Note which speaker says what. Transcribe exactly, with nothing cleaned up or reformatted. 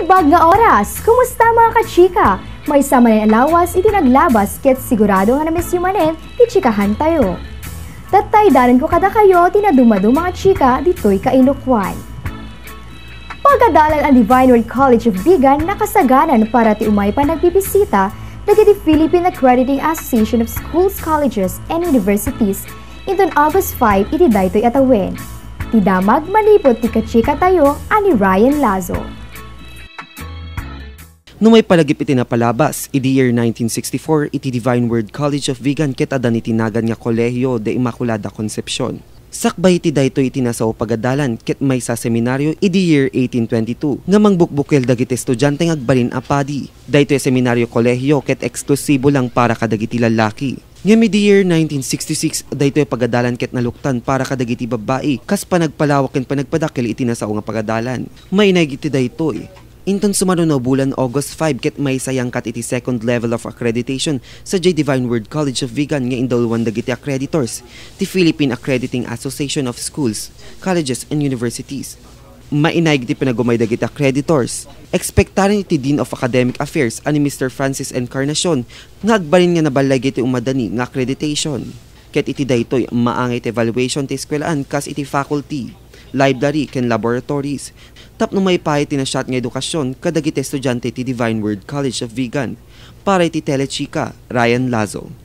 Speaker 1: Naimbag nga oras! Kumusta mga kachika? May sama na alawas iti naglabas ket sigurado nga namisyumanen ti chikahan tayo. Tatay daran ko kada kayo tinadumado mga chika dito'y kailokwan. Pagadalan ang Divine Word College of Vigan nakasaganan para ti umay pa nagbibisita dagiti Philippine Accrediting Association of Schools, Colleges, and Universities inton August five iti daytoy atawen. Ti damag malipot ti kachika tayo ani Ryan Lazo.
Speaker 2: No may palagip iti napalabas, iti year nineteen sixty-four, iti Divine Word College of Vigan ket adan itinagan nga Kolehiyo de Immaculada Concepcion. Sakbay iti daytoy iti nasaw pagadalan ket may sa seminaryo iti year eighteen twenty-two nga mangbukbukel dagiti estudyante nga agbalin a padi. Daytoy seminaryo kolehiyo ket eksklusibo lang para kadagiti lalaki. Ngem iti year nineteen sixty-six daytoy pagadalan ket naluktan para kadagiti babae kas panagpalawak ken panagpadakkel iti nasaw nga pagadalan. May naig iti daytoy. Inton sumaruno bulan August five ket may sayangkat iti second level of accreditation sa J. Divine Word College of Vigan nga indulwan dagiti accreditors, the Philippine Accrediting Association of Schools, Colleges, and Universities. Mainayg iti pinagumay dagiti accreditors. Ekspektaran iti Dean of Academic Affairs ani Mister Francis Encarnacion nga agbalin nga nabalay iti umadani nga accreditation. Ket iti daytoy maangay iti evaluation ti eskwelahan kas iti faculty, library ken laboratories. Tapno may pahit na shot nga edukasyon kadagiti estudyante ti Divine Word College of Vigan. Para iti Telechika, Ryan Lazo.